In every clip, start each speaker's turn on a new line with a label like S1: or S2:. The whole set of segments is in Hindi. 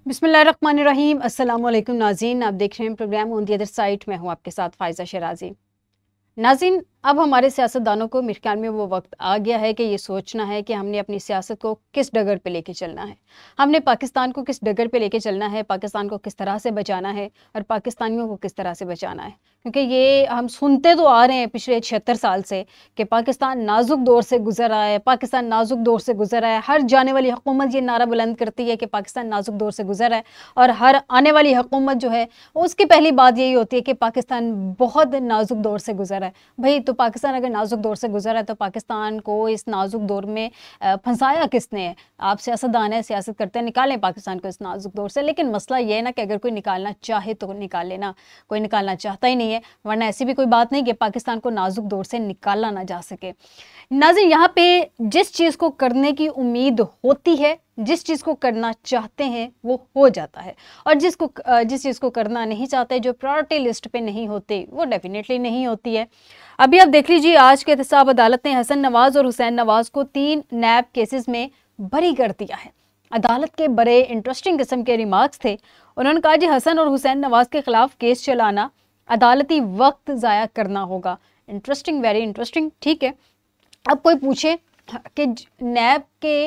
S1: बिस्मिल्लाहिर्रहमानिर्रहीम। अस्सलाम वालेकुम नाज़रीन, आप देख रहे हैं program on the other side. मैं हूं आपके साथ फ़ायज़ा शराजी। नाज़रीन, अब हमारे सियासतदानों को मेरे ख्याल में वो वक्त आ गया है कि ये सोचना है कि हमने अपनी सियासत को किस डगर पे लेके चलना है। हमने पाकिस्तान को किस डगर पे लेके चलना है, पाकिस्तान को किस तरह से बचाना है और पाकिस्तानियों को किस तरह से बचाना है। क्योंकि ये हम सुनते तो आ रहे हैं पिछले 76 साल से कि पाकिस्तान नाजुक दौर से गुजर रहा है, पाकिस्तान नाजुक दौर से गुजर रहा है। हर जाने वाली हुकूमत ये नारा बुलंद करती है कि पाकिस्तान नाजुक दौर से गुजर रहा है, और हर आने वाली हुकूमत जो है उसकी पहली बात यही होती है कि पाकिस्तान बहुत नाजुक दौर से गुजर रहा है। भाई, तो पाकिस्तान अगर नाजुक दौर से गुजरा है तो पाकिस्तान को इस नाजुक दौर में फंसाया किसने है? आप सियासतदान है, सियासत करते हैं, निकालें पाकिस्तान को इस नाजुक दौर से। लेकिन मसला ये है ना कि अगर कोई निकालना चाहे तो निकाल लेना, कोई निकालना चाहता ही नहीं है। वरना ऐसी भी कोई बात नहीं कि पाकिस्तान को नाजुक दौर से निकाला ना जा सके। नाज़रीन, यहाँ पे जिस चीज़ को करने की उम्मीद होती है, जिस चीज़ को करना चाहते हैं वो हो जाता है, और जिस चीज़ को करना नहीं चाहते, जो प्रायोरिटी लिस्ट पे नहीं होते, वो डेफिनेटली नहीं होती है। अभी आप देख लीजिए, आज के एहतसाब अदालत ने हसन नवाज़ और हुसैन नवाज़ को 3 नैब केसेस में बरी कर दिया है। अदालत के बड़े इंटरेस्टिंग किस्म के रिमार्क्स थे। उन्होंने कहा जी, हसन और हुसैन नवाज़ के खिलाफ केस चलाना अदालती वक्त ज़ाया करना होगा। Interesting, very interesting. ठीक है, अब कोई पूछे कि नैब के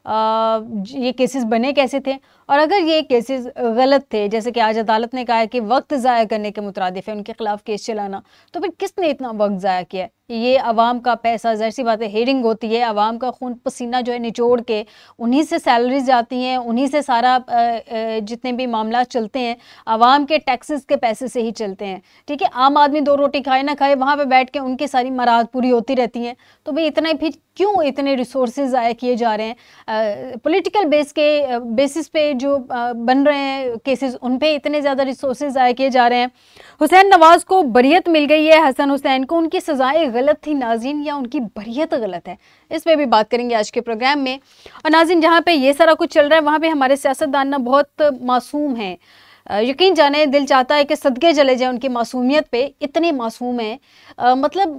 S1: ये केसेस बने कैसे थे, और अगर ये केसेस गलत थे, जैसे कि आज अदालत ने कहा है कि वक्त ज़ाया करने के मुतरादिफ है उनके खिलाफ केस चलाना, तो फिर किसने इतना वक्त ज़ाया किया? ये आवाम का पैसा, ज़ाहिर सी बात है, हेयरिंग होती है, आवाम का खून पसीना जो है निचोड़ के उन्हीं से सैलरीज जाती हैं, उन्हीं से सारा जितने भी मामला चलते हैं आवाम के टैक्सेस के पैसे से ही चलते हैं। ठीक है, आम आदमी 2 रोटी खाए ना खाए, वहाँ पे बैठ के उनकी सारी मराद पूरी होती रहती हैं। तो भाई इतना फिर क्यों इतने रिसोर्सेज ज़ाया किए जा रहे हैं? पॉलिटिकल बेसिस पे जो बन रहे हैं केसेस, उन पे इतने ज़्यादा रिसोर्सेज ज़ाया किए जा रहे हैं। हुसैन नवाज़ को बरियत मिल गई है, हसन हुसैन को उनकी सज़ाएं गलत थी नाज़रीन, या उनकी बरियत गलत है? इस पे भी बात करेंगे आज के प्रोग्राम में। और नाज़रीन, जहाँ पे ये सारा कुछ चल रहा है वहाँ पे हमारे सियासतदान ना बहुत मासूम हैं। यकीन जाने, दिल चाहता है कि सदके चले जाए उनकी मासूमियत पे, इतने मासूम हैं। मतलब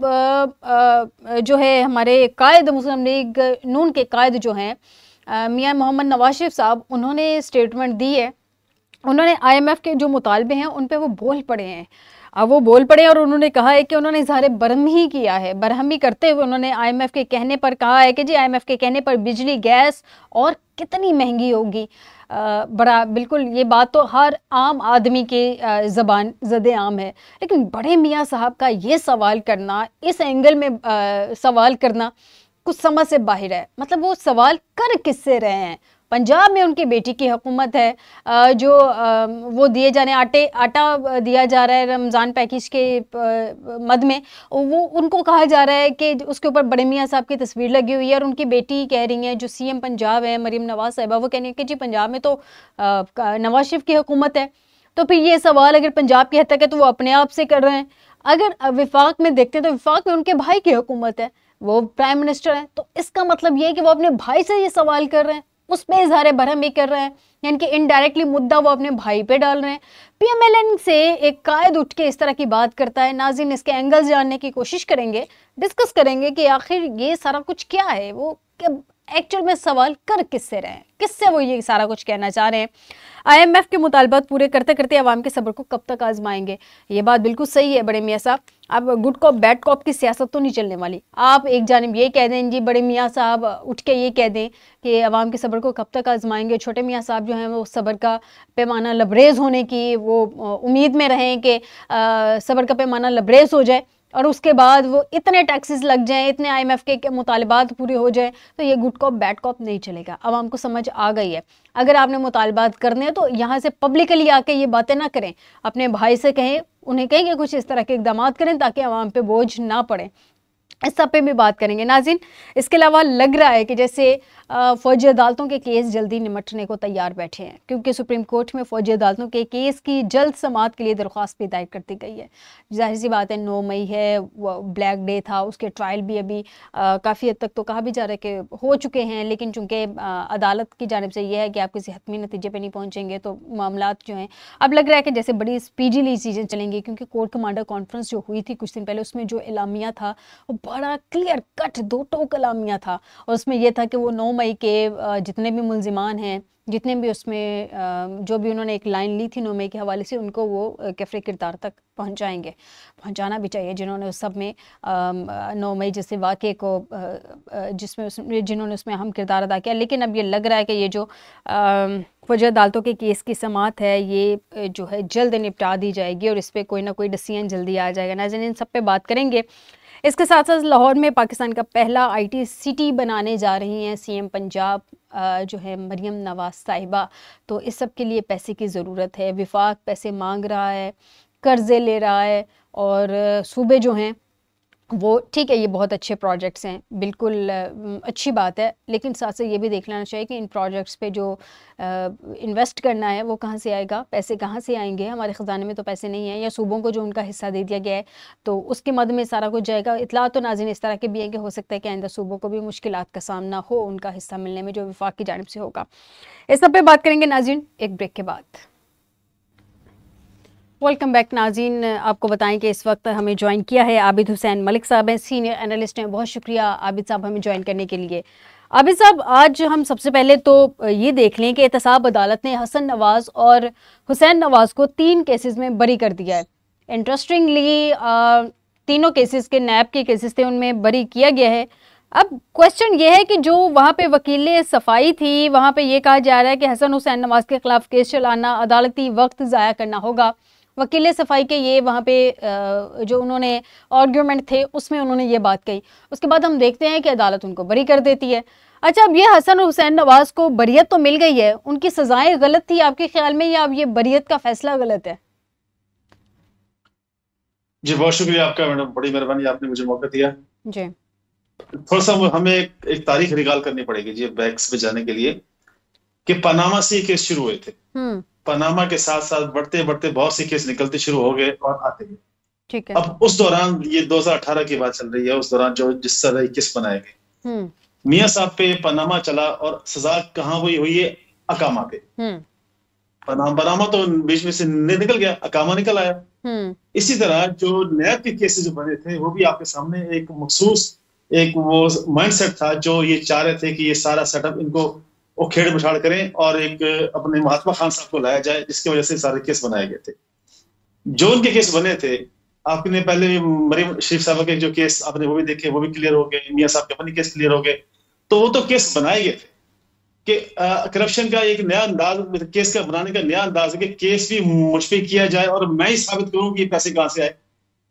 S1: जो है हमारे कायद मुस्लिम लीग नून के कायद जो हैं मियां मोहम्मद नवाज शरीफ साहब, उन्होंने स्टेटमेंट दी है। उन्होंने IMF के जो मुतालबे हैं उन पे वो बोल पड़े हैं। अब वो बोल पड़े और उन्होंने कहा है कि उन्होंने इज़हार बरहमी किया है। बरहमी करते हुए उन्होंने IMF के कहने पर कहा है कि जी, IMF के कहने पर बिजली, गैस और कितनी महंगी होगी। बड़ा बिल्कुल, ये बात तो हर आम आदमी के ज़बान ज़द आम है। लेकिन बड़े मियाँ साहब का ये सवाल करना, इस एंगल में सवाल करना कुछ समझ से बाहर है। मतलब वो सवाल कर किससे रहे हैं? पंजाब में उनकी बेटी की हुकूमत है, जो वो दिए जाने आटा दिया जा रहा है रमज़ान पैकेज के मद में, वो उनको कहा जा रहा है कि उसके ऊपर बड़े मियाँ साहब की तस्वीर लगी हुई है, और उनकी बेटी कह रही है, जो CM पंजाब है मरीम नवाज साहिबा, वो कह रही है कि जी, पंजाब में तो नवाज शरीफ की हुकूमत है। तो फिर ये सवाल अगर पंजाब की हद तक है तो वो अपने आप से कर रहे हैं। अगर विफाक में देखते हैं तो विफाक में उनके भाई की हुकूमत है, वो प्राइम मिनिस्टर है। तो इसका मतलब ये है कि वो अपने भाई से ये सवाल कर रहे हैं, उस पर इज़हार बरहमी कर रहे हैं, यानी कि इनडायरेक्टली मुद्दा वो अपने भाई पे डाल रहे हैं। PMLN से एक कायद उठ के इस तरह की बात करता है। नाज़रीन, इसके एंगल्स जानने की कोशिश करेंगे, डिस्कस करेंगे कि आखिर ये सारा कुछ क्या है, वो एक्चुअल में सवाल कर किससे रहे हैं, किससे वो ये सारा कुछ कहना चाह रहे हैं। IMF के मुतालबात पूरे करते करते आवाम के सब्र को कब तक आजमाएंगे? ये बात बिल्कुल सही है बड़े मियाँ साहब। अब गुड कॉप बैड कॉप की सियासत तो नहीं चलने वाली। आप एक जानिब ये कह दें जी, बड़े मियाँ साहब उठ के ये कह दें कि आवाम के सब्र को कब तक आजमाएंगे। छोटे मियाँ साहब जो हैं वो सब्र का पैमाना लबरेज होने की वो उम्मीद में रहें कि सब्र का पैमाना लबरेज हो जाए, और उसके बाद वो इतने टैक्सेस लग जाएं, इतने IMF के मुतालबात पूरे हो जाएं, तो ये गुड कॉप बैड कॉप नहीं चलेगा। आवाम को समझ आ गई है। अगर आपने मुतालबात करने हैं तो यहाँ से पब्लिकली आके ये बातें ना करें, अपने भाई से कहें, उन्हें कहें कि कुछ इस तरह के इकदाम करें ताकि आवाम पे बोझ ना पड़े। इस सब पे भी बात करेंगे नाज़रीन। इसके अलावा लग रहा है कि जैसे फ़ौजी अदालतों के केस जल्दी निमटने को तैयार बैठे हैं, क्योंकि सुप्रीम कोर्ट में फ़ौजी अदालतों के केस की जल्द समाअत के लिए दरख्वास्त भी दायर कर दी गई है। जाहिर सी बात है, 9 मई है, वो ब्लैक डे था, उसके ट्रायल भी अभी काफ़ी हद तक तो कहा भी जा रहा है कि हो चुके हैं। लेकिन चूँकि अदालत की जानिब से यह है कि आप किसी हतमी नतीजे पर नहीं पहुँचेंगे तो मामलात जो हैं, अब लग रहा है कि जैसे बड़ी स्पीडीली चीज़ें चलेंगी, क्योंकि कोर्ट कमांडर कॉन्फ्रेंस जो हुई थी कुछ दिन पहले, उसमें जो एलामिया था वो बड़ा क्लियर कट 2 टोक एलामिया था, और उसमें यह था कि वो 9 मई के जितने भी मुल्जिमान हैं, जितने भी उसमें जो भी उन्होंने एक लाइन ली थी 9 मई के हवाले से, उनको वो कैफ़े किरदार तक पहुंचाएंगे, पहुंचाना भी चाहिए, जिन्होंने उस सब में 9 मई जैसे वाक़े को जिन्होंने उसमें अहम किरदार अदा किया। लेकिन अब ये लग रहा है कि ये जो फौजी अदालतों के केस की समाअत है, ये जो है जल्द निपटा दी जाएगी और इस पर कोई ना कोई डिसीजन जल्दी आ जाएगा। नाज़रीन, इन सब पे बात करेंगे। इसके साथ साथ लाहौर में पाकिस्तान का पहला IT सिटी बनाने जा रही हैं CM पंजाब जो है मरियम नवाज साहिबा। तो इस सब के लिए पैसे की ज़रूरत है, विफाक पैसे मांग रहा है, कर्ज़े ले रहा है, और सूबे जो हैं वो ठीक है, ये बहुत अच्छे प्रोजेक्ट्स हैं, बिल्कुल अच्छी बात है, लेकिन साथ से ये भी देख लेना चाहिए कि इन प्रोजेक्ट्स पे जो इन्वेस्ट करना है वो कहाँ से आएगा, पैसे कहाँ से आएंगे। हमारे ख़जाने में तो पैसे नहीं हैं, या सूबों को जो उनका हिस्सा दे दिया गया है तो उसके मद में सारा कुछ जाएगा। इतला तो नाज़रीन इस तरह के भी हैं कि हो सकता है कि आइंदा सूबों को भी मुश्किलात का सामना हो उनका हिस्सा मिलने में जो विफाक की जानिब से होगा। इस सब पे बात करेंगे नाज़रीन एक ब्रेक के बाद। वेलकम बैक नाज़रीन, आपको बताएं कि इस वक्त हमें ज्वाइन किया है आबिद हुसैन मलिक साहब हैं, सीनियर एनालिस्ट हैं। बहुत शुक्रिया आबिद साहब हमें ज्वाइन करने के लिए। आबिद साहब, आज हम सबसे पहले तो ये देख लें कि एहतसाब अदालत ने हसन नवाज़ और हुसैन नवाज़ को 3 केसेस में बरी कर दिया है। इंटरेस्टिंगली तीनों केसेस के नैब के केसेस थे, उनमें बरी किया गया है। अब क्वेश्चन ये है कि जो वहाँ पे वकील सफाई थी, वहाँ पे ये कहा जा रहा है कि हसन हुसैन नवाज़ के खिलाफ केस चलाना अदालती वक्त ज़ाया करना होगा। वकील सफाई के ये वहाँ पे जो उन्होंने आर्ग्यूमेंट थे उसमें उन्होंने ये बात कही। उसके बाद हम देखते हैं कि अदालत उनको बरी कर देती है। अच्छा, अब ये हसन और हुसैन नवाज को बरियत तो मिल गई है, उनकी सजाएं गलत थी आपके ख्याल में, या अब ये बरियत का फैसला गलत है?
S2: जी बहुत शुक्रिया आपका मैडम, बड़ी मेहरबानी, आपने मुझे मौका दिया
S1: जी।
S2: थोड़ा सा हमें एक तारीख रिकॉल करनी पड़ेगी जी बैक्स में जाने के लिए, कि पनामा से केस शुरू हुए थे। पनामा के साथ साथ बढ़ते बढ़ते बहुत से केस निकलते शुरू हो गए और आते गए।
S1: ठीक है।
S2: अब उस दौरान ये 2018 की बात चल रही है, उस दौरान जो जिस तरह केस बनाए गए, मियां साहब पे पनामा चला और सजा कहाँ हुई है? अकामा पे। पनामा तो बीच में से निकल गया, अकामा निकल आया। इसी तरह जो नैब के केसेस बने थे वो भी आपके सामने एक मखसूस एक वो माइंडसेट था, जो ये चाह रहे थे कि ये सारा सेटअप इनको वो खेड़ बिछाड़ करें और एक अपने महात्मा खान साहब को लाया जाए, जिसकी वजह से सारे केस बनाए गए थे। जो उनके केस बने थे, आपने पहले मरियम शरीफ साहब के जो केस आपने वो भी देखे, वो भी क्लियर हो गए। मियां साहब के अपने केस क्लियर हो गए। तो वो तो केस बनाए गए थे कि करप्शन का एक नया अंदाज, केस का बनाने का नया अंदाज है कि केस भी मुझ पे किया जाए और मैं ही साबित करूं कि ये पैसे कहां से आए।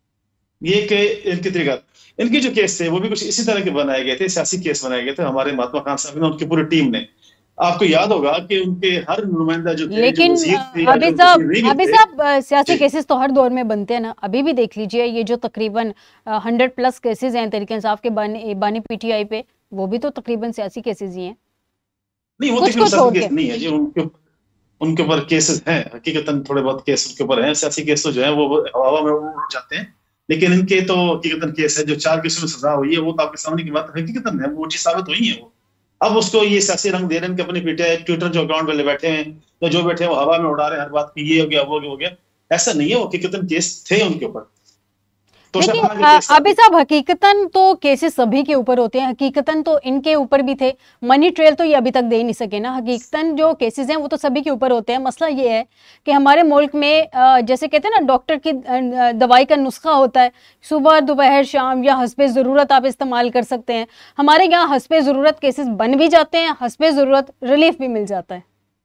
S2: ये कि इनके तरीका, इनके जो केस थे वो भी कुछ इसी तरह के बनाए गए थे, सियासी केस बनाए गए थे हमारे महात्मा खान साहब ने, उनकी पूरी टीम ने। आपको याद होगा कि उनके हर नुमाइंदा जो थे,
S1: लेकिन अभी साहब सियासी केसेस तो हर दौर में बनते हैं ना। अभी भी देख लीजिए, ये जो तकरीबन 100+ केसेस हैं तहरीक इंसाफ के बानी PTI पे, वो भी तो तकरीबन सियासी केसेस ही हैं।
S2: नहीं, वो तकरीबन सियासी केस नहीं है जी, उनके ऊपर केसेस हैं, हकीकतन थोड़े बहुत केस उनके ऊपर हैं। सियासी केस तो जो है वो हवा में उड़ जाते हैं, लेकिन इनके तो हकीकतन केस है। जो 4 केसों में सजा हुई है वो तो आपके सामने की बात हकीकतन है, वो चीज साबित हुई है। वो अब उसको ये सियासी रंग दे रहे हैं कि अपने PTI ट्विटर जो अकाउंट वाले बैठे हैं या जो बैठे हैं वो हवा में उड़ा रहे हैं हर बात की, ये हो गया वो हो गया। ऐसा नहीं है, वो हकीकतन केस थे उनके ऊपर।
S1: तो अभी साहब हकीकतन तो केसेस सभी के ऊपर होते हैं, हकीकतन तो इनके ऊपर भी थे। मनी ट्रेल तो ये अभी तक दे नहीं सके ना। हकीकतन जो केसेस हैं वो तो सभी के ऊपर होते हैं। मसला ये है कि हमारे मुल्क में जैसे कहते हैं ना, डॉक्टर की दवाई का नुस्खा होता है, सुबह दोपहर शाम या हस्बे ज़रूरत आप इस्तेमाल कर सकते हैं। हमारे यहाँ हस्बे ज़रूरत केसेस बन भी जाते हैं, हस्बे ज़रूरत रिलीफ भी मिल जाता है।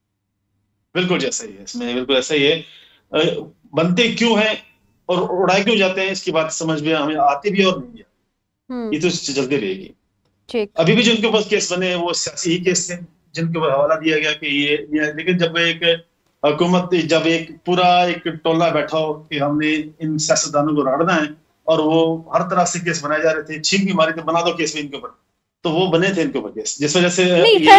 S2: बिल्कुल जैसा ही है, इसमें बिल्कुल ऐसा ही है। बनते क्यों है और उड़ाए क्यों जाते हैं, इसकी बात समझ में हमें आती भी और नहीं है। ये तो चलती रहेगी। अभी भी जिनके ऊपर केस बने वो सियासी ही केस थे, जिनके ऊपर हवाला दिया गया कि ये। लेकिन जब एक हुकूमत, जब एक पूरा एक टोला बैठा हो कि हमने इन सियासतदानों को राड़ना है, और वो हर तरह से केस बनाए जा रहे थे, छींक भी मारी थे, बना दो केस भी इनके ऊपर, तो वो बने थे इनके ऊपर केस, जिस वजह से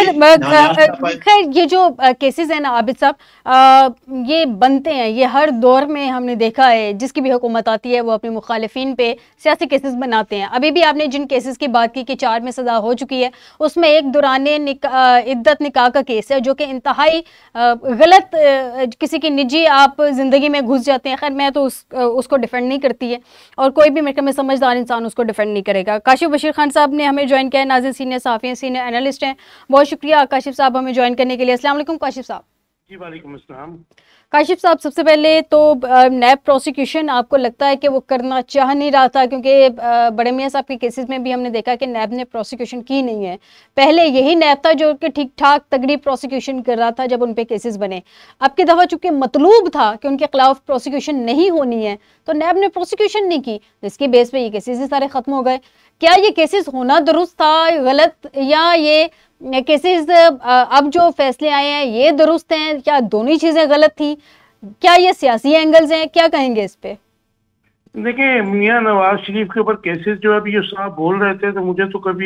S1: खैर ये जो केसेस है ना आबिद साहब, ये बनते हैं, ये हर दौर में हमने देखा है। जिसकी भी हुकूमत आती है वो अपने मुखालिफिन पे सियासी केसेस बनाते हैं। अभी भी आपने जिन केसेस की बात की कि 4 में सजा हो चुकी है, उसमें एक दौराने इद्दत निकाह का केस है जो कि इंतहाई गलत, किसी की निजी आप जिंदगी में घुस जाते हैं। खैर मैं तो उसको डिफेंड नहीं करती है, और कोई भी मेरे समझदार इंसान उसको डिफेंड नहीं करेगा। काशिफ बशीर खान साहब ने हमें ज्वाइन किया। नाज़रीन सीनियर सहाफ़ी हैं, सीनियर एनालिस्ट हैं। बहुत शुक्रिया काशिफ साहब हमें ज्वाइन करने के लिए। अस्सलाम वालेकुम काशिफ साहब।
S3: जी वालेकुम अस्सलाम।
S1: काशिफ साहब, सबसे पहले तो नैब प्रोसिक्यूशन आपको लगता है कि वो करना चाह नहीं रहा था, क्योंकि बड़े मियाँ साहब के केसेस में भी हमने देखा कि नैब ने प्रोसिक्यूशन की नहीं है। पहले यही नैब था जो कि ठीक ठाक तगड़ी प्रोसिक्यूशन कर रहा था जब उन पे केसेस बने। अब की दफ़ा चूंकि मतलूब था कि उनके खिलाफ प्रोसिक्यूशन नहीं होनी है, तो नैब ने प्रोसिक्यूशन नहीं की, जिसकी बेस पे ये केसेस ही सारे खत्म हो गए। क्या ये केसेस होना दुरुस्त था, गलत, या ये केसेस अब जो फैसले आए हैं ये दुरुस्त हैं, क्या दोनों ही चीजें गलत थी, क्या ये सियासी एंगल्स हैं, क्या कहेंगे इस पे?
S3: देखिए, मियां नवाज शरीफ के ऊपर केसेस जो अभी ये साहब बोल रहे थे, तो मुझे तो कभी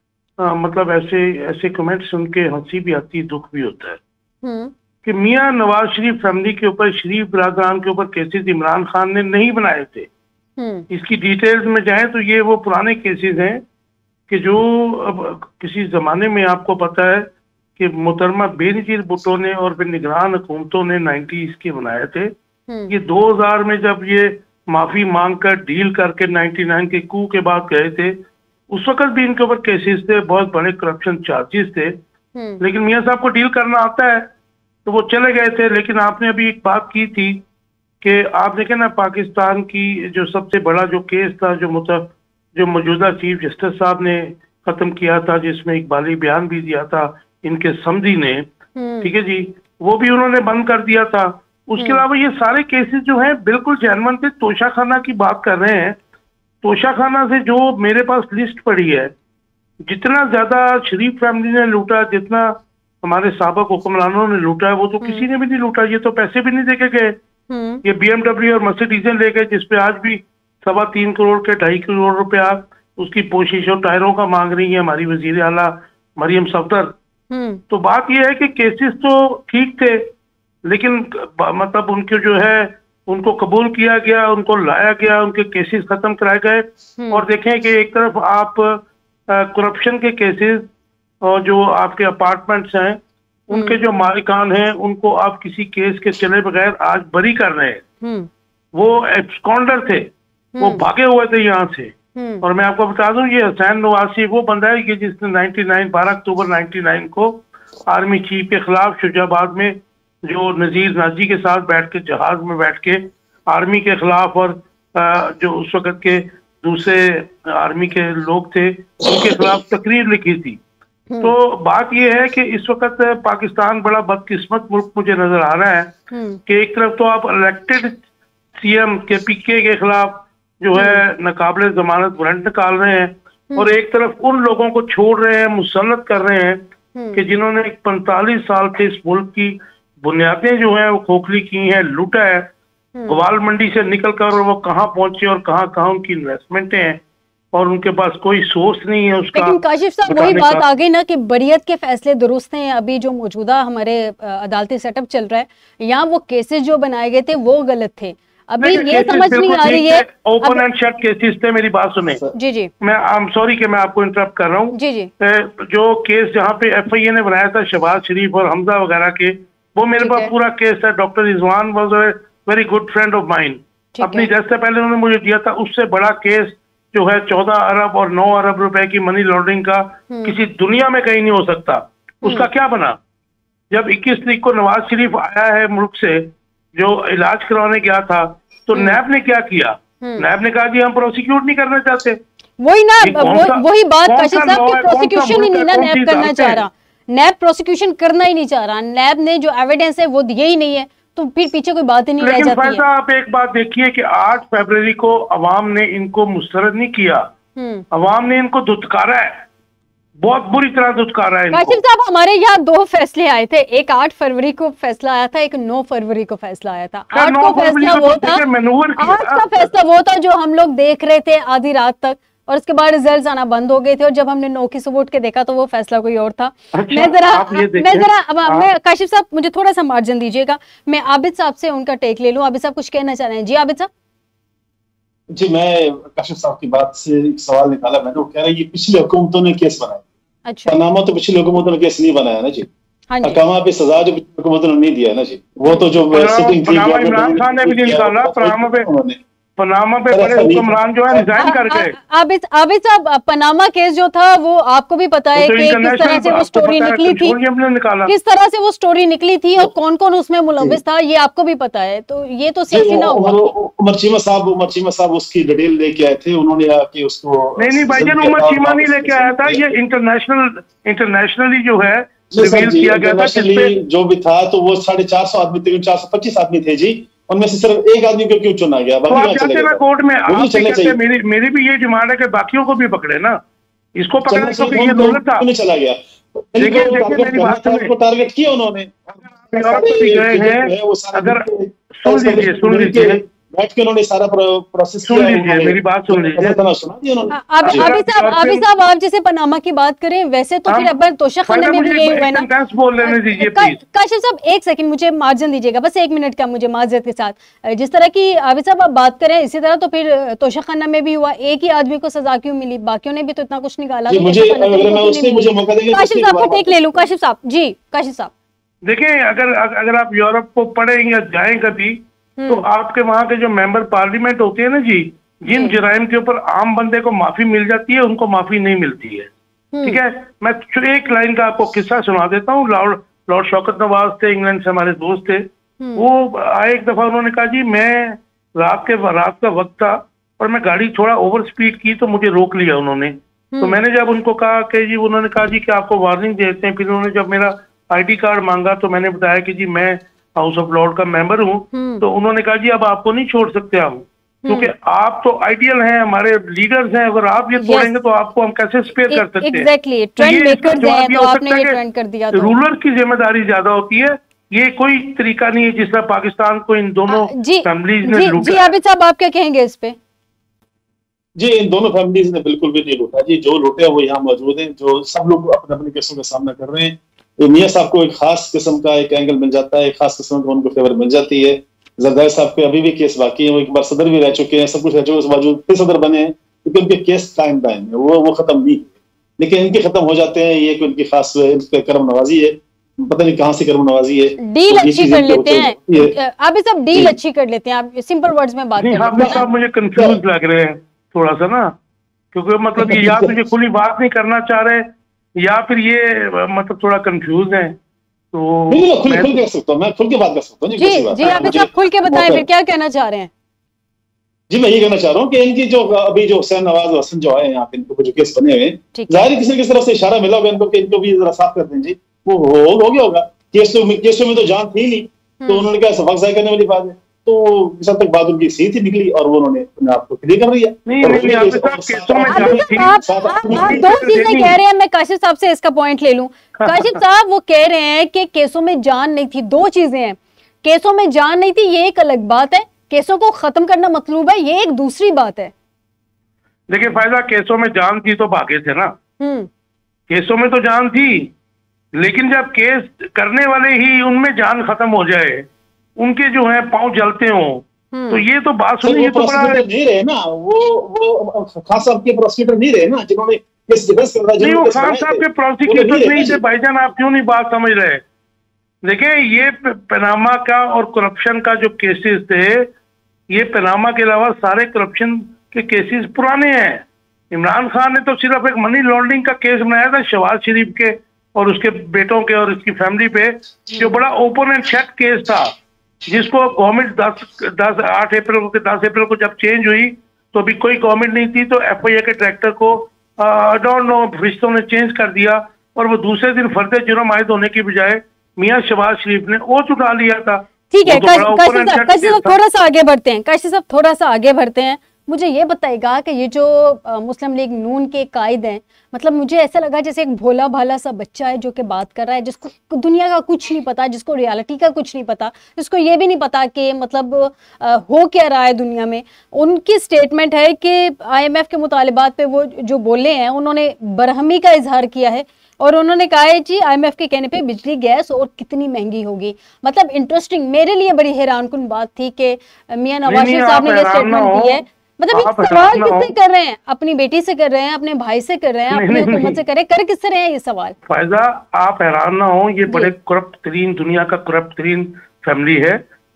S3: मतलब ऐसे कमेंट सुन के हंसी भी आती है, दुख भी होता है कि मियां नवाज शरीफ फैमिली के ऊपर, शरीफ बरादरान के ऊपर केसेस इमरान खान ने नहीं बनाए थे। इसकी डिटेल्स में जाए तो ये वो पुराने केसेस हैं कि जो अब किसी जमाने में आपको पता है कि मोहतरमा बेनजीर भुट्टो ने और फिर निगरान हुकूमतों ने 90s के बनाए थे। ये 2000 में जब ये माफी मांगकर डील करके 99 के कू के बाद गए थे, उस वक्त भी इनके ऊपर केसेस थे, बहुत बड़े करप्शन चार्जेस थे। लेकिन मियां साहब को डील करना आता है तो वो चले गए थे। लेकिन आपने अभी एक बात की थी कि आप देखें ना, पाकिस्तान की जो सबसे बड़ा जो केस था, जो मौजूदा चीफ जस्टिस साहब ने खत्म किया था, जिसमें इकबाली बयान भी दिया था इनके समधी ने, ठीक है जी, वो भी उन्होंने बंद कर दिया था। उसके अलावा ये सारे केसेस जो हैं बिल्कुल जेन्युइन थे। तोशाखाना की बात कर रहे हैं, तोशाखाना से जो मेरे पास लिस्ट पड़ी है, जितना ज्यादा शरीफ फैमिली ने लूटा, जितना हमारे साबिक हुक्मरानों ने लूटा है, वो तो किसी ने भी नहीं लूटा। ये तो पैसे भी नहीं देके गए, ये BMW और मर्सिडीजें ले गए, जिसपे आज भी 3.25 करोड़ के 2.5 करोड़ रुपया उसकी पोशिश और टायरों का मांग रही है हमारी वजीर आला मरियम सफदर। तो बात यह है कि केसेस तो ठीक थे, लेकिन मतलब उनके जो है उनको कबूल किया गया, उनको लाया गया, उनके केसेस खत्म कराए गए। और देखें कि एक तरफ आप करप्शन के केसेस और जो आपके अपार्टमेंट्स हैं उनके जो मालिकान हैं उनको आप किसी केस के चले बगैर आज बरी कर रहे हैं। वो एब्सकॉन्डर थे, वो भागे हुए थे यहाँ से। और मैं आपको बता दूं, ये हुसैन नवासी वो बंदा है कि जिसने 12 अक्टूबर 99 को आर्मी चीफ के खिलाफ शुजाबाद में जो नजीर नाजी के साथ बैठ के जहाज में बैठ के आर्मी के खिलाफ और जो उस वक्त के दूसरे आर्मी के लोग थे उनके खिलाफ तकरीर लिखी थी। तो बात यह है कि इस वक्त पाकिस्तान बड़ा बदकिस्मत मुल्क मुझे नजर आ रहा है कि एक तरफ तो आप इलेक्टेड CM के PK के खिलाफ जो है नाकाबिले जमानत वारंट निकाल रहे हैं, और एक तरफ उन लोगों को छोड़ रहे हैं, मुसल्लत कर रहे हैं कि जिन्होंने 45 साल से इस मुल्क की बुनियादें जो है वो खोखली की हैं, लूटा है। ग्वाल मंडी से निकल कर वो कहाँ पहुंचे और कहाँ उनकी इन्वेस्टमेंट हैं, और उनके पास कोई सोर्स नहीं है उसका।
S1: लेकिन काशिफ साहब वही बात आ गई ना कि बरियत के फैसले दुरुस्त हैं। अभी जो मौजूदा हमारे अदालती सेटअप चल रहा है, यहाँ वो केसेस जो बनाए गए थे वो गलत थे। अभी ये समझ नहीं आ रही है,
S3: ओपन एंड शट केसेस थे। मेरी बात सुने
S1: जी, मैं
S3: आई एम सॉरी कि मैं आपको इंटरप्ट कर रहा हूँ
S1: जी।
S3: जो केस जहाँ पे FIA ने बनाया था शहबाज शरीफ और हमजा वगैरह के, वो मेरे पास पूरा केस है। Doctor Rizwan was a very good friend of mine, अपनी डेथ से पहले उन्होंने मुझे दिया था। उससे बड़ा केस जो है 14 अरब और 9 अरब रुपए की मनी लॉन्ड्रिंग का किसी दुनिया में कहीं नहीं हो सकता। उसका क्या बना? जब 21 तारीख को नवाज शरीफ आया है मुल्क से, जो इलाज करवाने गया था, तो नैब ने क्या किया? नैब ने कहा जी हम प्रोसिक्यूट नहीं करना चाहते।
S1: वही ना, वही बात काशिफ साहब की, प्रोसिक्यूशन ही नहीं ना नैब करना चाह रहा। नैब प्रोसिक्यूशन करना ही नहीं चाह रहा। नैब ने जो एविडेंस है वो दिए ही नहीं है, तो फिर पीछे कोई बात ही नहीं रह जाती है।
S3: आप एक बात देखिए कि 8 फरवरी को अवाम ने इनको मुस्तरद नहीं किया, अवाम ने इनको धुतकारा है, बहुत बुरी तरह धुतकारा है।
S1: काशिफ साहब, हमारे यहाँ 2 फैसले आए थे, एक 8 फरवरी को फैसला आया था, एक 9 फरवरी को फैसला आया था। 8 को फैसला वो था, 8 का फैसला वो था जो हम लोग देख रहे थे आधी रात तक, और उसके बाद रिजल्ट्स आना बंद हो गए थे, और जब हमने 9 की सुबह उठ के देखा तो वो फैसला कोई और था। मैं काशिफ साहब मुझे थोड़ा सा मार्जिन दीजिएगा, मैं आबिद साहब से उनका टेक ले लूं। आबिद साहब कुछ कहना चाह रहे हैं? जी आबिद साहब।
S2: जी, मैं काशिफ साहब की बात से एक सवाल निकाला मैंने, वो कह रहा है ये पिछली हुकूमतों ने केस बनाया।
S1: अच्छा,
S2: पनामा तो पिछली हुकूमतों ने केस नहीं बनाया ना जी। अकामा पे सजा जो हुकूमतों ने नहीं दिया ना जी, वो तो जो सिटिंग थी
S3: इमरान खान ने भी नहीं निकाला। पनामा पे बड़े हुक्मरान जो है रिजाइन कर गए।
S1: आबिद साहब, पनामा केस जो था वो आपको भी पता है कि किस तरह से वो स्टोरी निकली थी, किस तरह से वो स्टोरी निकली थी और कौन कौन उसमें मुलव्विस था, ये आपको भी पता है। तो ये तो सियासी ना हुआ।
S2: उमर चीमा साहब उसकी डिटेल लेके आए थे, उन्होंने आके उसको
S3: नहीं भाईजान, उमर चीमा नहीं लेके आया था, ये इंटरनेशनली जो है रिवील किया गया था।
S2: जो भी था तो वो 450 आदमी थे, 425 आदमी थे जी, उनमें से सिर्फ एक आदमी को क्यों चुना गया?
S3: तो आप कहते हैं कोर्ट में, आप कहते हैं मेरी भी ये डिमांड है कि बाकियों को भी पकड़े ना, इसको पकड़े तो ये दौलत था,
S2: चला गया। टारगेट किया उन्होंने।
S3: अगर सुन लीजिए
S2: बैठ के उन्होंने सारा प्रोसेस
S3: सुन लीजिए, मेरी बात सुन लीजिए।
S1: अभी साहब, आप जैसे पनामा की बात करें, वैसे तो फिर अब तोशाखाना में भी यही हुआ है ना।
S3: बोल लेने दीजिए
S1: काशिफ साहब, एक सेकंड मुझे मार्जिन दीजिएगा, बस 1 मिनट का मुझे माजरत के साथ। जिस तरह की आबिद साहब आप बात करें, इसी तरह तो फिर तोशाखाना में भी हुआ, एक ही आदमी को सजा क्यों मिली? बाकियों ने भी तो इतना कुछ निकाला। काशिफ साहब को टेक ले लूं। काशिफ साहब जी, काशिफ साहब
S3: देखिए, अगर आप यूरोप को पढ़ें या जाएं कभी, तो आपके वहां के जो मेंबर पार्लियामेंट होते हैं ना जी, जिन जराइम के ऊपर आम बंदे को माफी मिल जाती है, उनको माफी नहीं मिलती है। ठीक है, मैं एक लाइन का आपको किस्सा सुना देता हूँ। लॉर्ड शौकत नवाज थे, इंग्लैंड से हमारे दोस्त थे। वो आए एक दफा, उन्होंने कहा जी मैं रात का वक्त था और मैं गाड़ी थोड़ा ओवर स्पीड की तो मुझे रोक लिया उन्होंने। तो मैंने जब उनको कहा कि जी, उन्होंने कहा जी कि आपको वार्निंग देते हैं। फिर उन्होंने जब मेरा ID कार्ड मांगा तो मैंने बताया कि जी मैं हाउस ऑफ लॉर्ड का मेंबर हूँ। तो उन्होंने कहा जी अब आपको नहीं छोड़ सकते हम, क्योंकि आप तो आइडियल हैं, हमारे लीडर्स हैं, अगर आप ये तोड़ेंगे तो आपको हम कैसे स्पेयर कर सकते हैं।
S1: एग्जैक्टली, ट्रेंड मेकर्स हैं, तो आपने ये ट्रेंड कर दिया।
S3: रूलर की जिम्मेदारी ज्यादा होती है, ये कोई तरीका नहीं है जिस तरह पाकिस्तान को इन दोनों फैमिलीज ने लूटा।
S1: जी आबिद साहब, आप क्या कहेंगे इस पे?
S2: जी, इन दोनों फैमिलीज ने बिल्कुल भी नहीं लूटा जी। जो लूटे वो यहाँ मौजूद हैं, जो सब लोग अपने अपने केसों का सामना कर रहे हैं। मियाँ साहब को एक खास किस्म का एक एंगल मिल जाता है, एक खास किस्म का उनको फेवर मिल जाती है। जरदारी साहब पे अभी भी केस बाकी है, वो एक बार सदर भी रह चुके हैं, सब कुछ रह चुके हैं, उसके बावजूद फिर सदर बने हैं, क्योंकि उनके केस टाइम है, वो खत्म नहीं है। लेकिन इनके खत्म हो जाते हैं, ये उनकी खास कर्म नवाजी है, पता नहीं कहाँ से कर्म नवाजी है।
S1: डील अच्छी कर लेते हैं, अभी सब डील अच्छी कर लेते हैं। आप सिंपल वर्ड्स में बात
S3: करें। मुझे कंफ्यूज लग रहे हैं थोड़ा सा ना, क्योंकि मतलब ये या तो ये खुली बात नहीं करना चाह रहे, या फिर ये मतलब थोड़ा कंफ्यूज है। तो
S2: खुल के कर सकता हूँ, मैं खुल के बात कर सकता हूँ
S1: जी आप खुल के बताएं, फिर क्या कहना चाह रहे हैं?
S2: जी, मैं ये कहना चाह रहा हूँ कि इनकी जो अभी जो हुसैन नवाज हसन जो आए यहाँ पे, इनको जो केस बने हुए, जाहिर किसी किसी तरफ से इशारा मिला होगा इनको कि इनको भी जरा साफ कर दें जी। वो हो गया होगा, केसों में तो जान थी नहीं, तो उन्होंने क्या सबक जाहिर करने वाली बात है। तो इस हद तक बात उनकी सही थी निकली और वो उन्होंने अपने आप को क्लियर कर लिया।
S1: आप 2 चीजें कह रहे हैं, मैं काशिफ साहब से इसका पॉइंट ले लूं। काशिफ साहब वो कह रहे हैं कि केसों में जान नहीं थी। 2 चीजें हैं, केसों में जान नहीं थी ये एक अलग बात है, केसों को खत्म करना मतलूब है ये एक दूसरी बात है।
S3: देखिए फायदा, केसों में जान थी तो भागे थे ना। केसों में तो जान थी, लेकिन जब केस करने वाले ही उनमें जान खत्म हो जाए, उनके जो है पांव जलते हो, तो ये तो बात सुनिए। ये तो बड़ा
S2: नहीं रहे ना, वो खान साहब के प्रोसिक्यूटर नहीं रहे ना, जिन्होंने केस डिफेंस कर रहा है।
S3: नहीं, वो खान साहब के प्रोसिक्यूटर नहीं थे भाईजान, आप क्यों नहीं बात समझ रहे? देखिए, ये पनामा का और करप्शन का जो केसेस थे, ये पनामा के अलावा सारे करप्शन के केसेस पुराने हैं। इमरान खान ने तो सिर्फ एक मनी लॉन्ड्रिंग का केस बनाया था शहबाज शरीफ के और उसके बेटों के और उसकी फैमिली पे, जो बड़ा ओपन एंड शट केस था, जिसको गवर्नमेंट 8 अप्रैल को जब चेंज हुई तो अभी कोई गवर्नमेंट नहीं थी, तो FIA के डायरेक्टर को आई डोंट नो फरिश्तों ने चेंज कर दिया और वो दूसरे दिन फर्दे जुर्म आयद होने की बजाय मियां शहबाज शरीफ ने ओथ उठा लिया था।
S1: ठीक है, काशिफ साहब थोड़ा सा आगे बढ़ते हैं। काशिफ साहब थोड़ा सा आगे बढ़ते हैं। मुझे ये बताइएगा कि ये जो मुस्लिम लीग नून के कायद हैं, मतलब मुझे ऐसा लगा जैसे एक भोला भाला सा बच्चा है जो कि बात कर रहा है, जिसको दुनिया का कुछ नहीं पता, जिसको रियलिटी का कुछ नहीं पता, जिसको ये भी नहीं पता कि मतलब हो क्या रहा है दुनिया में। उनकी स्टेटमेंट है कि IMF के मुतालिबात पे वो जो बोले हैं, उन्होंने बरहमी का इजहार किया है और उन्होंने कहा है जी IMF के कहने पे बिजली गैस और कितनी महंगी होगी। मतलब इंटरेस्टिंग, मेरे लिए बड़ी हैरानकुन बात थी कि मियां नवाज शरीफ साहब ने ये स्टेटमेंट दी है। मतलब ये सवाल किससे कर रहे हैं? अपनी बेटी से कर रहे हैं, अपने भाई से कर रहे हैं, अपनी हुकूमत से कर किससे रहे हैं ये सवाल?
S3: फायदा, आप हैरान ना हो, ये बड़े करप्ट तरीन, दुनिया का करप्ट तरीन फैमिली है।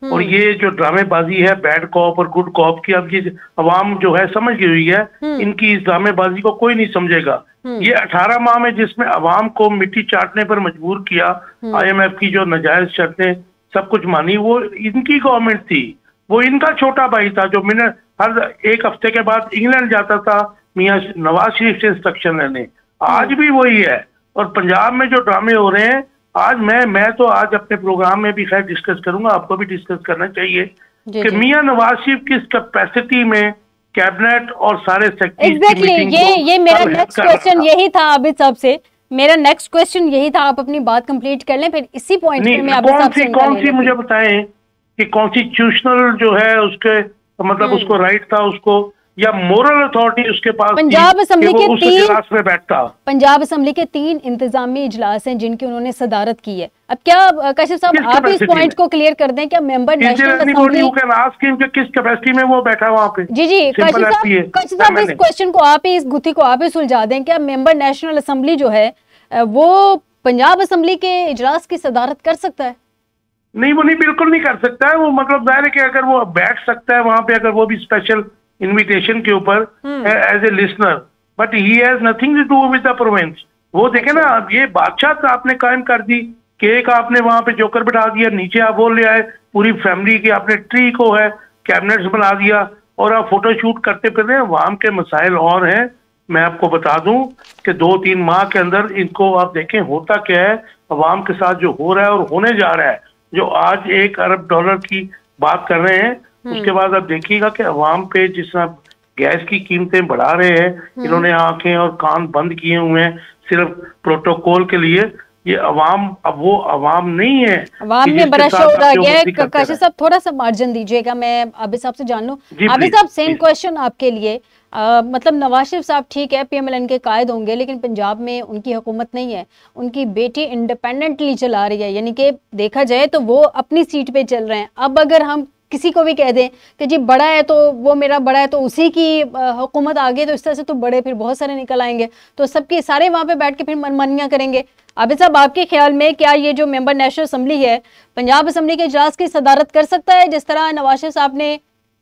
S3: और ये जो ड्रामेबाजी है बैड कॉप और गुड कॉप की, अब ये अवाम जो है समझ गई हुई है, इनकी इस ड्रामेबाजी को कोई नहीं समझेगा। ये 18 माह में जिसमें अवाम को मिट्टी चाटने पर मजबूर किया, IMF की जो नाजायज शर्तें सब कुछ मानी, वो इनकी गवर्नमेंट थी, वो इनका छोटा भाई था जो मिनट हर एक हफ्ते के बाद इंग्लैंड जाता था मियां नवाज शरीफ से इंस्ट्रक्शन लेने। आज भी वही है। और पंजाब में जो ड्रामे हो रहे हैं, आज मैं तो आज अपने प्रोग्राम में भी खैर डिस्कस करूंगा, आपको भी डिस्कस करना चाहिए कि मियां नवाज शरीफ किस कैपेसिटी में कैबिनेट और सारे
S1: सेक्रेटरी ये मेरा नेक्स्ट क्वेश्चन यही था आबिद साहब से, मेरा नेक्स्ट क्वेश्चन यही था। आप अपनी बात कंप्लीट कर लें, फिर इसी पॉइंट पे मैं
S3: कौन सी मुझे बताएं कि कॉन्स्टिट्यूशनल जो है उसके मतलब उसको राइट था उसको, या मोरल अथॉरिटी उसके पास
S1: पंजाब असेंबली के
S3: इजलास में बैठता।
S1: पंजाब असेंबली के 3 इंतजामी इजलास हैं जिनकी उन्होंने सदारत की है। अब क्या काशिफ साहब आप इस पॉइंट को क्लियर कर दें, क्या मेंबर नेशनल असेंबली
S3: किस कैपेसिटी में वो बैठा वहाँ पे?
S1: जी काशिफ साहब इस क्वेश्चन को आप ही, इस गुत्थी को आप ही सुलझा दें। क्या मेंबर नेशनल असेंबली जो है वो पंजाब असेंबली के इजलास की सदारत कर सकता है?
S3: नहीं, वो नहीं, बिल्कुल नहीं कर सकता है। वो मतलब जाहिर है कि अगर वो बैठ सकता है वहां पे, अगर वो भी स्पेशल इनविटेशन के ऊपर as a listener, but he has nothing to do with the province. वो देखे ना, ये बादशाह आपने कायम कर दी कि एक आपने वहां पे जोकर बिठा दिया, नीचे आप वो ले आए पूरी फैमिली की, आपने ट्री को है कैबिनेट्स बना दिया और आप फोटो शूट करते फिर रहे हैं। अवाम के मसाइल और हैं। मैं आपको बता दूं कि 2-3 माह के अंदर इनको आप देखें होता क्या है अवाम के साथ जो हो रहा है और होने जा रहा है। जो आज $1 अरब की बात कर रहे हैं, उसके बाद आप देखिएगा कि अवाम पे जिस तरह गैस की कीमतें बढ़ा रहे हैं, इन्होंने आंखें और कान बंद किए हुए हैं सिर्फ प्रोटोकॉल के लिए। ये अवाम अब वो अवाम नहीं है,
S1: अवाम में बड़ा शोर आ गया है। काशिफ साहब थोड़ा सा मार्जिन दीजिएगा, मैं आबिद साहब से जान लूं। आबिद साहब सेम क्वेश्चन आपके लिए। मतलब नवाज शरीफ साहब ठीक है PMLN के कायद होंगे, लेकिन पंजाब में उनकी हुकूमत नहीं है, उनकी बेटी इंडिपेंडेंटली चला रही है, यानी कि देखा जाए तो वो अपनी सीट पे चल रहे हैं। अब अगर हम किसी को भी कह दें कि जी बड़ा है तो वो मेरा बड़ा है तो उसी की हुकूमत आ गई, तो इस तरह से तो बड़े फिर बहुत सारे निकल आएंगे, तो सबके सारे वहाँ पे बैठ के फिर मनमानियाँ करेंगे। आबिद साहब आपके ख्याल में क्या ये जो मेंबर नेशनल असेंबली है पंजाब असेंबली के इजलास की सदारत कर सकता है, जिस तरह नवाज शरीफ साहब ने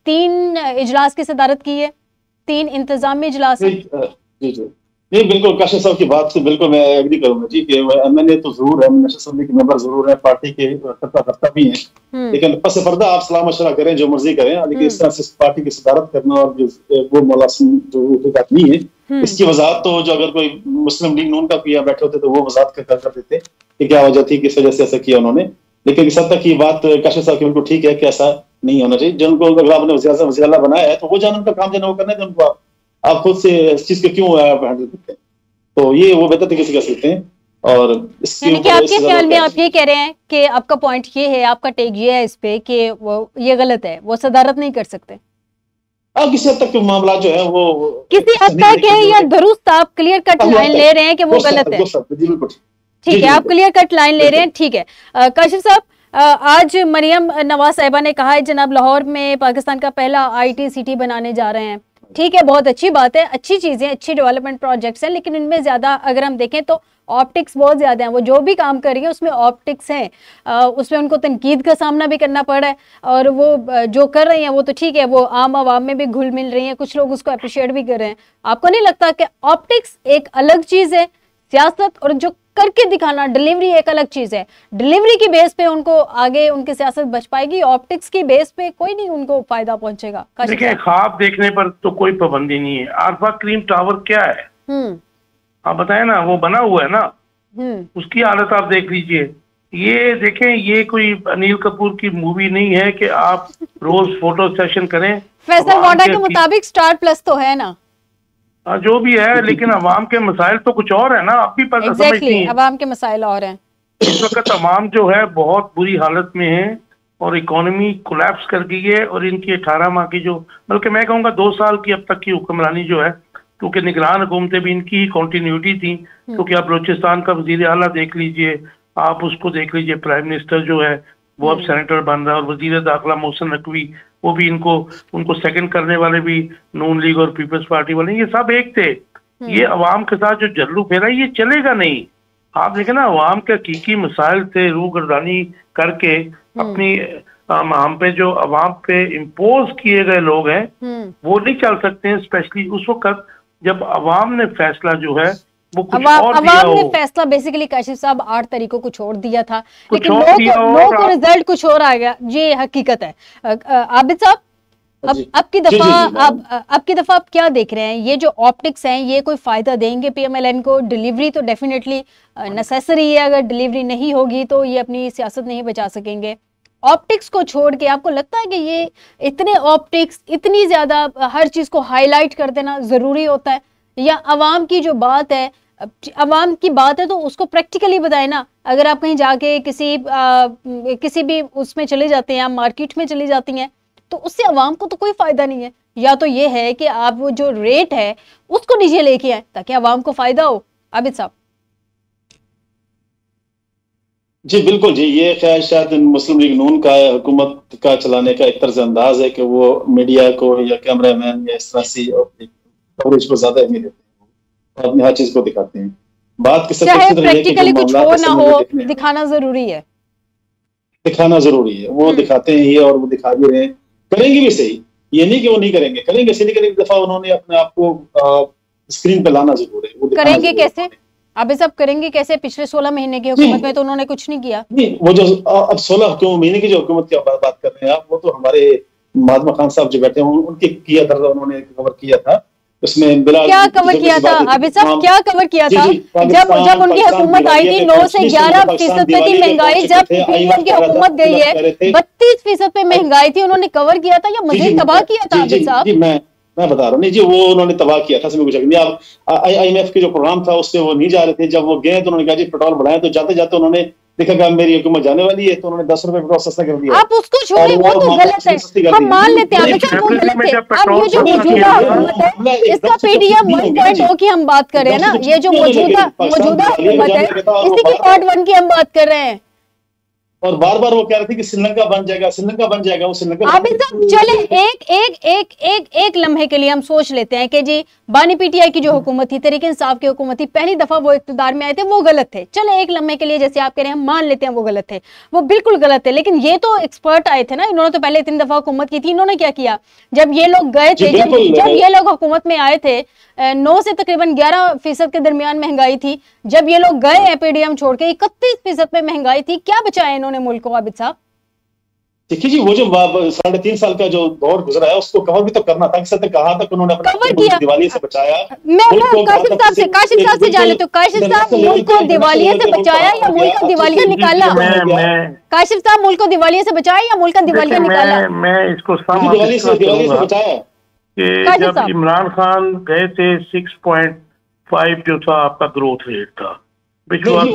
S1: 3 इजलास की सदारत की है, 3 इंतजामी इजलास?
S2: जी नहीं, बिल्कुल काशिफ साहब की बात से बिल्कुल मैं एग्री करूंगा जी कि MNA तो जरूर है, नेशनल असेंबली के मेंबर जरूर है, पार्टी के करता भी हैं, लेकिन पस पर्दा आप सलाह मशवरा करें जो मर्जी करें, लेकिन इस तरह से पार्टी की सदारत करना और वो मुलाजिम जो बात नहीं है, इसकी वजाहत तो जो अगर कोई मुस्लिम लीग नून का कोई बैठे होते तो वो वजाहत कर देते कि क्या वजह थी, किस वजह से ऐसा किया उन्होंने। लेकिन इस हद तक की बात काशिफ साहब की बिल्कुल ठीक है कि ऐसा नहीं होना चाहिए। जिनको अगर आपने वज़ीर आज़म बनाया है तो वो जान उनका काम जो वो करना है, उनको आप खुद से इस चीज को क्यों हैंडल करते हैं, तो ये वो बेहतर तरीके से कर सकते हैं। और
S1: आपके ख्याल में आप ये कह रहे हैं कि आपका पॉइंट ये है, आपका टेक ये है इस पे कि वो ये गलत है, वो सदारत नहीं कर सकते?
S2: किसी हद तक मामला जो है वो
S1: किसी हद तक है या दुरुस्त आप क्लियर कट लाइन ले रहे हैं कि वो गलत है? ठीक है, आप क्लियर कट लाइन ले रहे हैं, ठीक है। काशिफ साहब, आज मरियम नवाज साहिबा ने कहा है जनाब लाहौर में पाकिस्तान का पहला IT सिटी बनाने जा रहे हैं। ठीक है, बहुत अच्छी बात है, अच्छी चीजें, अच्छी डेवलपमेंट प्रोजेक्ट्स हैं, लेकिन इनमें ज्यादा अगर हम देखें तो ऑप्टिक्स बहुत ज्यादा हैं। वो जो भी काम कर रही है उसमें ऑप्टिक्स हैं, उसमें उनको तनकीद का सामना भी करना पड़ रहा है, और वो जो कर रही हैं वो तो ठीक है, वो आम आवाम में भी घुल मिल रही हैं, कुछ लोग उसको अप्रिशिएट भी कर रहे हैं। आपको नहीं लगता कि ऑप्टिक्स एक अलग चीज है, सियासत और जो करके दिखाना, डिलीवरी एक अलग चीज है? डिलीवरी की बेस पे उनको आगे उनकी सियासत बच पाएगी, ऑप्टिक्स की बेस पे कोई नहीं उनको फायदा पहुंचेगा।
S3: देखिए, ख्वाब देखने पर तो कोई पाबंदी नहीं है। आरफा क्रीम टावर क्या है आप बताएं ना, वो बना हुआ है ना, उसकी हालत आप देख लीजिए। ये देखें, ये कोई अनिल कपूर की मूवी नहीं है कि आप रोज फोटो सेशन करें।
S1: फैसल वाडा के मुताबिक स्टार प्लस तो है ना,
S3: जो भी है, लेकिन अवाम के मसाइल तो कुछ और है ना, आप भी पता समझती हैं।
S1: अवाम के मसाइल और हैं।
S3: इस वक्त अवाम जो है बहुत बुरी हालत में है और इकोनॉमी कोलैप्स कर गई है, और इनकी 18 माह की जो, बल्कि मैं कहूँगा 2 साल की अब तक की हुक्मरानी जो है, क्योंकि निगरान हुकूमतें भी इनकी ही कॉन्टीन्यूटी थी, क्योंकि आप बलूचिस्तान का वजीर आला देख लीजिए, आप उसको देख लीजिए, प्राइम मिनिस्टर जो है वो अब सेनेटर बन रहा है, और वजीर दाखिला मोहसिन नकवी वो भी उनको सेकंड करने वाले भी नून लीग और पीपल्स पार्टी वाले, ये सब एक थे। ये अवाम के साथ जो जल्लू फेरा ये चलेगा नहीं। आप देखें ना, अवाम के हकीकी मसाइल थे रूगर्दानी करके अपनी हम पे जो अवाम पे इम्पोज किए गए लोग हैं वो नहीं चल सकते हैं, स्पेशली उस वक्त जब अवाम ने फैसला जो है वो कुछ और दिया
S1: अवाम ने फैसला बेसिकली काशिफ साहब 8 तारीख को कुछ और दिया था, लेकिन लोगों को रिजल्ट कुछ और आ गया, ये हकीकत है। आबिद साहब, अब की दफा आप क्या देख रहे हैं? ये जो ऑप्टिक्स हैं ये कोई फायदा देंगे पीएमएलएन को? डिलीवरी तो डेफिनेटली नेसेसरी है, अगर डिलीवरी नहीं होगी तो ये अपनी सियासत नहीं बचा सकेंगे। ऑप्टिक्स को छोड़ के आपको लगता है कि ये इतने ऑप्टिक्स, इतनी ज्यादा हर चीज को हाईलाइट कर देना जरूरी होता है, या अवाम की जो बात है, अवाम की बात है तो उसको प्रैक्टिकली बताए ना। अगर आप कहीं जाके किसी भी उसमें चले जाते हैं, आप मार्केट में चली जाती हैं, तो उससे अवाम को तो कोई फायदा नहीं है। या तो ये है कि आप वो जो रेट है उसको नीचे लेके आए ताकि अवाम को फायदा हो। आबिद साहब
S2: जी बिल्कुल जी, ये ख्याल शायद मुस्लिम लीग नून का हुकूमत का चलाने का एक तर्ज अंदाज है कि वो मीडिया को या कैमरा मैन या इस तरह से कवरेज को ज्यादा अहमियत देते हैं और अपनी हर चीज को दिखाते हैं। बात की
S1: चाहे प्रैक्टिकली कुछ हो ना हो, दिखाना जरूरी है,
S2: दिखाना जरूरी है। वो दिखाते हैं ये, और वो दिखा भी रहे हैं, करेंगे भी सही, ये नहीं कि वो नहीं करेंगे, करेंगे सही, लेकिन एक दफा उन्होंने अपने आप को स्क्रीन पे लाना जरूर है। वो
S1: करेंगे कैसे आबिद साहब, करेंगे कैसे? पिछले 16 महीने की हुकूमत में तो उन्होंने कुछ नहीं किया।
S2: नहीं, वो जो अब 16 महीने की जो हुकूमत की बात कर रहे हैं आप, वो तो हमारे महात्मा खान साहब जो बैठे हैं उनके किया दर्जा उन्होंने कवर किया था। उसमें
S1: क्या कवर किया था आबिद साहब, क्या कवर किया था? जब उनकी हुकूमत आई थी 9 से 11% पे थी महंगाई, जब पीएम की हुकूमत गई है 32% पे महंगाई थी, उन्होंने कवर किया था या मजीद तबाह किया था? आबिद साहब
S2: मैं बता रहा हूँ, नहीं जी, वो उन्होंने तबाह किया था, इसमें कुछ नहीं। आप IMF के जो प्रोग्राम था उससे वो नहीं जा रहे थे, जब वो गए तो उन्होंने कहा जी पेट्रोल बढ़ाएं, तो जाते जाते उन्होंने देखा कि मेरी हुकूमत जाने वाली है, तो उन्होंने 10 रुपए पेट्रोल सस्ता कर दिया।
S1: आप उसको छोड़िए, वो तो गलत है, हम मान लेते हैं वो गलत है। अब ये जो मौजूदा हुकूमत है इसका पीडीएम 1.0 की हम बात कर रहे हैं ना, ये जो मौजूदा हुकूमत है इसी की पार्ट 1 की हम बात कर रहे हैं।
S2: और बार बार वो कह रहे थे कि श्रीलंका बन जाएगा, श्रीलंका बन जाएगा, वो श्रीलंका।
S1: अभी तक चले एक लम्हे के लिए हम सोच लेते हैं कि जी बानी पीटीआई की जो हुकूमत थी, तहरीक इंसाफ की हुकूमत थी, पहली दफा वो इख्तिदार में आए थे, वो गलत थे। चले एक लम्हे के लिए, जैसे आप कह रहे हैं, हम मान लेते हैं वो गलत थे, वो बिल्कुल गलत थे। लेकिन ये तो एक्सपर्ट आए थे ना, इन्होंने तो पहले 3 दफा हुकूमत की थी। इन्होंने क्या किया जब ये लोग गए थे, जब ये लोग हुकूमत में आए थे, 9 से तकरीबन 11% के दरमियान महंगाई थी। जब ये लोग गए एपीडीएम छोड़ के 31% पे महंगाई थी। क्या बचाया इन्होंने मुल्क को आबिद साहब?
S2: देखिए जी, वो जो 3.5 साल का जो दौर गुजरा है उसको कवर भी तो करना था। कहा तक उन्होंने अपना दिवालिये से बचाया।
S1: मैं काशिफ साहब से जान लेते, काशिफ साहब मुल्क को दिवालिये से बचाया या मुल्क का दिवालिया निकाला? काशिफ साहब मुल्क को दिवालिये से बचाया या मुल्क का दिवालिया निकाला?
S3: मैं इसको
S2: दिवालिये से बचाया
S3: कि जब इमरान खान गए थे 6.5 जो था आपका ग्रोथ रेट था, नहीं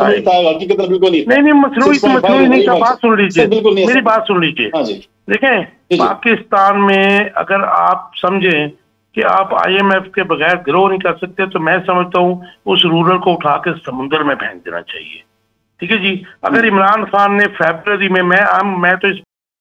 S3: मसरूई नहीं था। बात सुन लीजिए, मेरी बात सुन लीजिए। देखें, पाकिस्तान में अगर आप समझें कि आप IMF के बगैर ग्रो नहीं कर सकते, तो मैं समझता हूँ उस रूरल को उठा के समुद्र में फेंक देना चाहिए। ठीक है जी। अगर इमरान खान ने फरवरी में, मैं तो इस